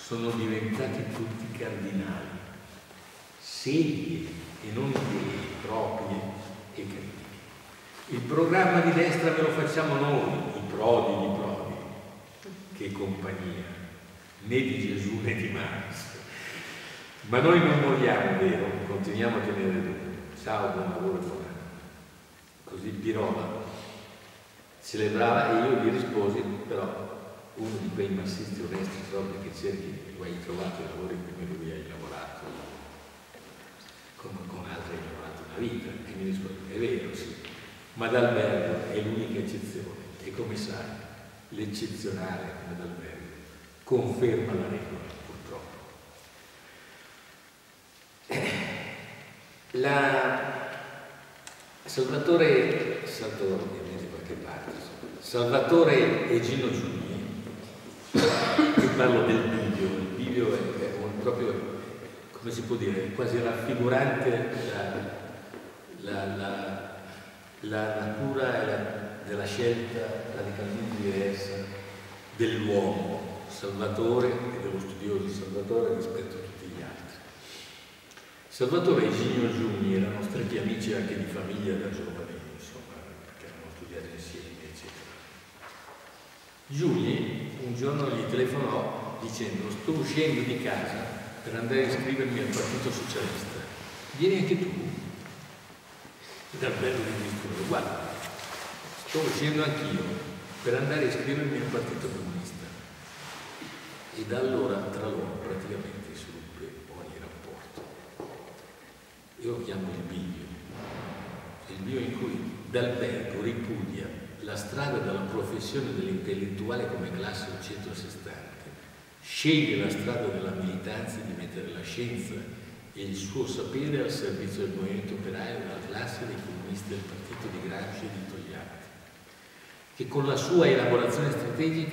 sono diventati tutti cardinali, sedie e non idee proprie e critiche. Il programma di destra ve lo facciamo noi, i Prodi di Prodi, che compagnia, né di Gesù né di Marx. Ma noi non moriamo, vero? Continuiamo a tenere duro. Ciao, buon lavoro e buon anno. Così Pirola celebrava e io gli risposi, però uno di quei marxisti onesti proprio che cerchi, tu hai trovato i lavori come lui hai lavorato, come con altri hai lavorato una vita, e mi risposi, è vero, sì, ma D'Albergo è l'unica eccezione, e come sai, l'eccezionale come D'Albergo conferma la regola, purtroppo. Salvatore e Gino Giugni, io parlo del bivio, il bivio è proprio, come si può dire, quasi raffigurante la natura della scelta radicalmente diversa dell'uomo Salvatore e dello studioso di Salvatore rispetto a tutti gli altri. Salvatore e Gino Giugni erano stretti amici anche di famiglia da giovani, insomma, perché avevano studiato insieme, eccetera. Giugni un giorno gli telefonò dicendo: sto uscendo di casa per andare a iscrivermi al Partito Socialista, vieni anche tu? D'Albergo gli risponde: guarda, sto uscendo anch'io per andare a iscrivermi al Partito Comunista. E da allora tra loro praticamente si ruppe ogni rapporto. Io lo chiamo il bivio in cui D'Albergo ripudia la strada della professione dell'intellettuale come classe al centro a sé stante, sceglie la strada della militanza di mettere la scienza e il suo sapere al servizio del movimento operaio della classe dei comunisti del partito di Gramsci e di Togliatti, che con la sua elaborazione strategica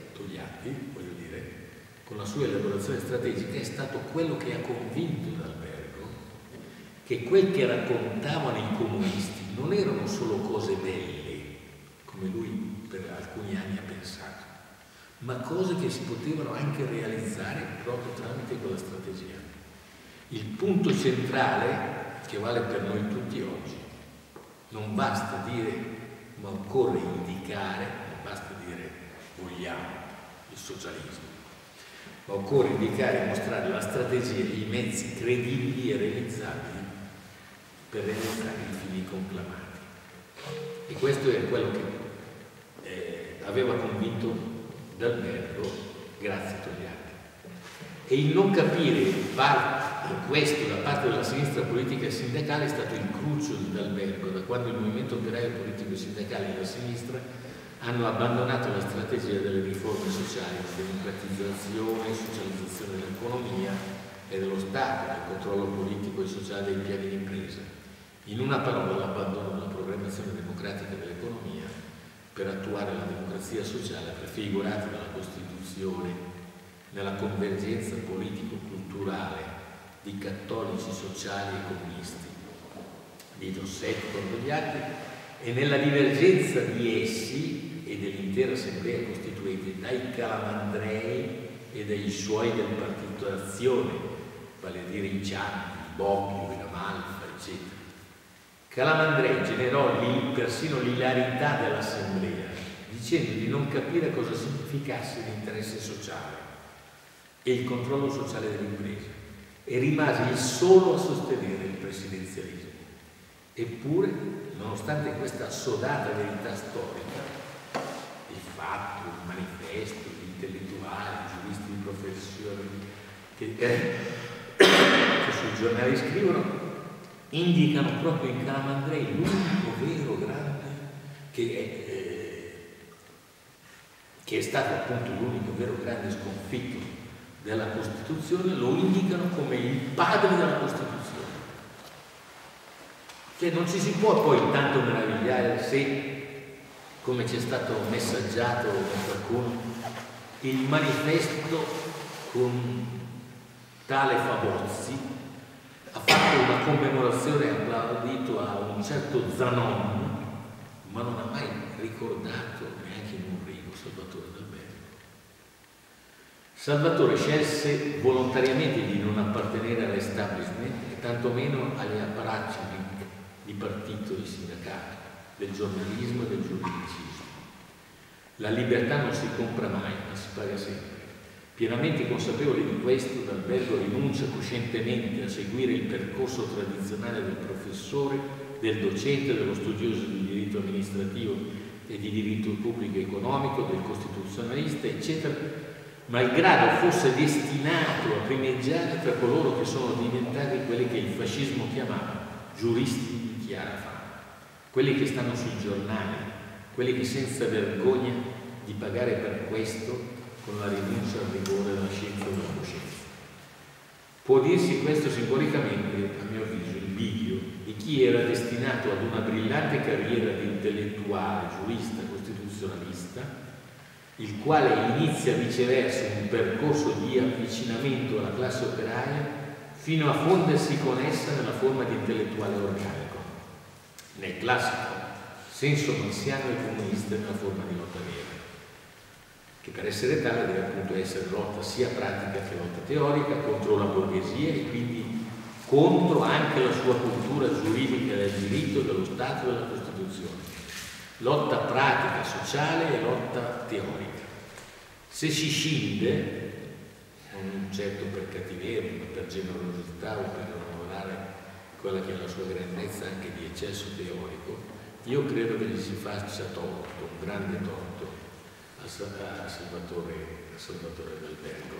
è stato quello che ha convinto D'Albergo che quel che raccontavano i comunisti non erano solo cose belle, come lui per alcuni anni ha pensato, ma cose che si potevano anche realizzare proprio tramite quella strategia. Il punto centrale che vale per noi tutti oggi: non basta dire, ma occorre indicare, non basta dire vogliamo il socialismo, ma occorre indicare e mostrare la strategia e i mezzi credibili e realizzabili per realizzare i fini conclamati. E questo è quello che aveva convinto D'Albergo grazie a Togliatti. E il non capire questo da parte della sinistra politica e sindacale è stato il cruccio di D'Albergo, da quando il movimento operaio politico e sindacale e la sinistra hanno abbandonato la strategia delle riforme sociali, la democratizzazione e socializzazione dell'economia e dello Stato, del controllo politico e sociale dei piani di impresa. In una parola, l'abbandono della programmazione democratica dell'economia per attuare la democrazia sociale prefigurata dalla Costituzione nella convergenza politico-culturale di cattolici sociali e comunisti, di Dossetti con Togliatti, e nella divergenza di essi e dell'intera assemblea costituita dai Calamandrei e dai suoi del Partito d'Azione, vale a dire i Ciampi, il Bobbio, la Malfa, eccetera. Calamandrei generò persino l'ilarità dell'assemblea, dicendo di non capire cosa significasse l'interesse sociale e il controllo sociale dell'impresa, e rimase il solo a sostenere il presidenzialismo. Eppure, nonostante questa assodata verità storica, il Fatto, il Manifesto, gli intellettuali, i giuristi di professione che sui giornali scrivono, indicano proprio in Calamandrei l'unico vero grande che è stato appunto l'unico vero grande sconfitto della Costituzione, lo indicano come il padre della Costituzione. Cioè non ci si può poi tanto meravigliare se, come ci è stato messaggiato da qualcuno, il manifesto con tale Fabozzi ha fatto una commemorazione e applaudito a un certo Zanon, ma non ha mai ricordato neanche in un rigo Salvatore D'Albergo. Salvatore scelse volontariamente di non appartenere all'establishment e tantomeno agli apparati di partito, di sindacato, del giornalismo e del giuridicismo. La libertà non si compra mai, ma si paga sempre. Pienamente consapevole di questo, D'Albergo rinuncia coscientemente a seguire il percorso tradizionale del professore, del docente, dello studioso di diritto amministrativo e di diritto pubblico e economico, del costituzionalista, eccetera, malgrado fosse destinato a primeggiare tra coloro che sono diventati quelli che il fascismo chiamava giuristi di chiara fama, quelli che stanno sui giornali, quelli che senza vergogna di pagare per questo con la rinuncia al rigore della scienza e della coscienza. Può dirsi questo simbolicamente, a mio avviso, il bivio di chi era destinato ad una brillante carriera di intellettuale, giurista, costituzionalista, il quale inizia viceversa un percorso di avvicinamento alla classe operaia fino a fondersi con essa nella forma di intellettuale organico, nel classico senso marxiano e comunista nella forma di lotta vera, che per essere tale deve appunto essere lotta sia pratica che lotta teorica contro la borghesia e quindi contro anche la sua cultura giuridica del diritto, dello Stato e della Costituzione. Lotta pratica, sociale e lotta teorica. Se si scinde, non certo per cattiveria, ma per generosità o per onorare quella che è la sua grandezza anche di eccesso teorico, io credo che gli si faccia torto, un grande torto, a Salvatore D'Albergo.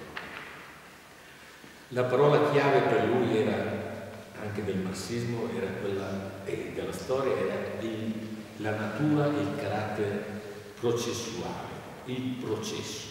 La parola chiave per lui era, anche del marxismo, era quella, e della storia, era la natura e il carattere processuale, il processo.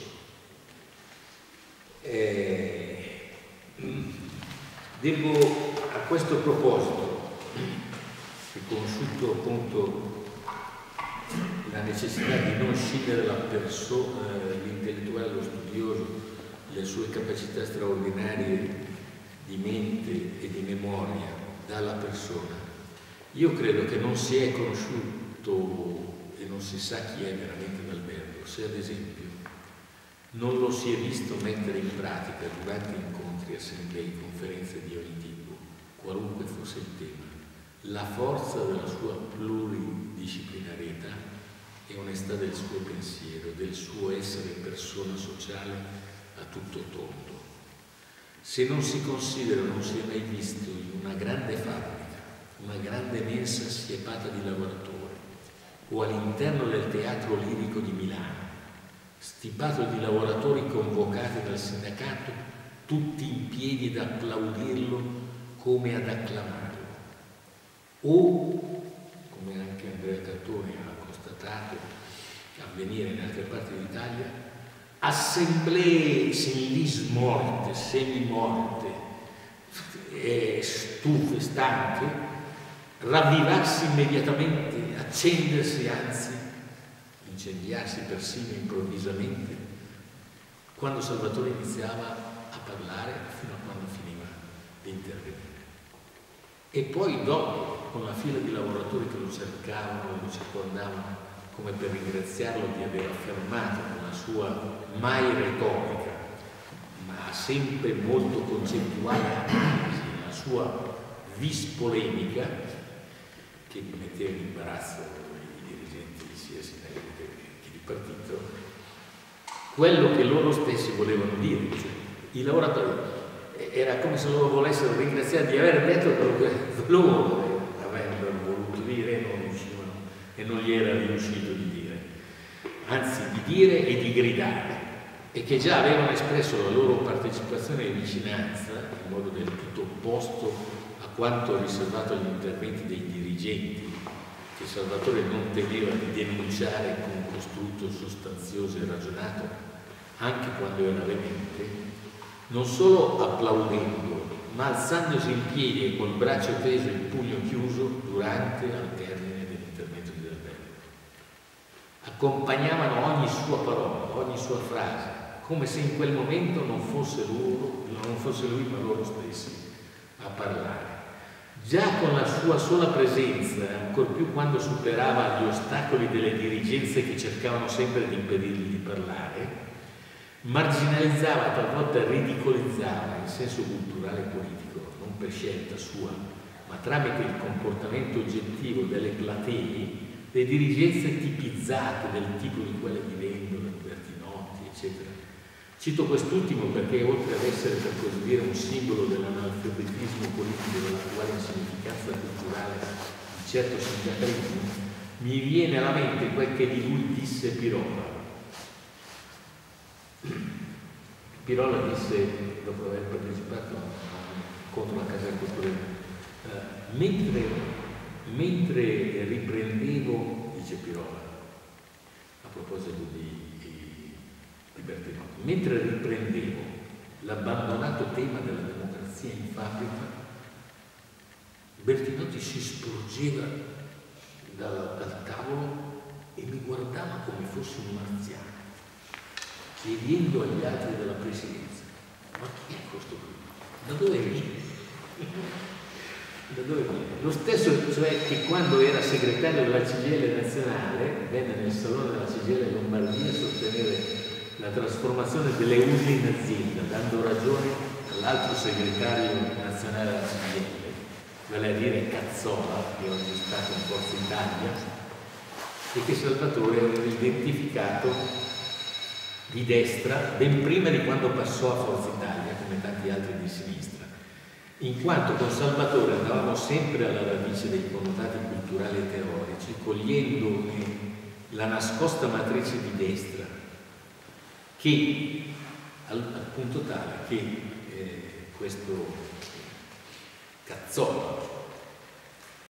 Devo a questo proposito, riconosciuto appunto la necessità di non scindere la persona, l'intellettuale, lo studioso, le sue capacità straordinarie di mente e di memoria dalla persona, io credo che non si è conosciuto e non si sa chi è veramente D'Albergo se ad esempio non lo si è visto mettere in pratica durante incontri, assemblee, conferenze di ogni tipo, qualunque fosse il tema, la forza della sua pluridisciplinarietà e onestà del suo pensiero, del suo essere persona sociale a tutto tondo. Se non si considera, non si è mai visto in una grande fabbrica, una grande mensa assiepata di lavoratori, o all'interno del teatro lirico di Milano, stipato di lavoratori convocati dal sindacato, tutti in piedi ad applaudirlo come ad acclamarlo. O, come anche Andrea Cattoni ha constatato avvenire in altre parti d'Italia, assemblee senlis morte, semimorte, stufe, stanche, ravvivarsi immediatamente, accendersi, anzi incendiarsi persino improvvisamente quando Salvatore iniziava a parlare fino a quando finiva di intervenire. E poi dopo, con la fila di lavoratori che lo cercavano, lo circondavano, come per ringraziarlo di aver affermato con la sua mai retorica, ma sempre molto concettuale analisi, la sua vis polemica, che metteva in imbarazzo i dirigenti sia sindacali che di partito, quello che loro stessi volevano dire, cioè i lavoratori, era come se loro volessero ringraziare di aver detto quello che loro avrebbero voluto dire e non riuscivano, e non gli era riuscito di dire, anzi di dire e di gridare, e che già avevano espresso la loro partecipazione e vicinanza in modo del tutto opposto a quanto riservato agli interventi dei dirigenti, che Salvatore non temeva di denunciare con costrutto sostanzioso e ragionato, anche quando era veemente, non solo applaudendo, ma alzandosi in piedi e col braccio teso e il pugno chiuso durante e al termine dell'intervento di D'Albergo. Accompagnavano ogni sua parola, ogni sua frase, come se in quel momento non fosse lui, ma loro stessi a parlare. Già con la sua sola presenza, ancor più quando superava gli ostacoli delle dirigenze che cercavano sempre di impedirgli di parlare, marginalizzava, talvolta ridicolizzava in senso culturale e politico, non per scelta sua, ma tramite il comportamento oggettivo delle platee, le dirigenze tipizzate del tipo di quelle di Vendola, di Bertinotti, eccetera. Cito quest'ultimo perché, oltre ad essere, per così dire, un simbolo dell'analfabetismo politico e dell'attuale insignificanza culturale di certo sindacalismo, mi viene alla mente quel che di lui disse Pirola. Pirola disse, dopo aver partecipato contro la Casa Culturale, mentre riprendevo, dice Pirola, a proposito di Bertinotti, mentre riprendevo l'abbandonato tema della democrazia in fabbrica, Bertinotti si sporgeva dal tavolo e mi guardava come fossi un marziano, chiedendo agli altri della presidenza: ma chi è questo qui? Da dove viene? Da dove viene? Lo stesso, cioè, che quando era segretario della CGIL nazionale venne nel salone della CGIL Lombardia a sostenere la trasformazione delle USL in azienda, dando ragione all'altro segretario nazionale della CGIL, vale a dire Cazzola, che oggi è stato in Forza Italia, e che Salvatore aveva identificato di destra ben prima di quando passò a Forza Italia, come tanti altri di sinistra, in quanto con Salvatore andavamo sempre alla radice dei connotati culturali e teorici, cogliendo la nascosta matrice di destra, che al punto tale che questo Cazzola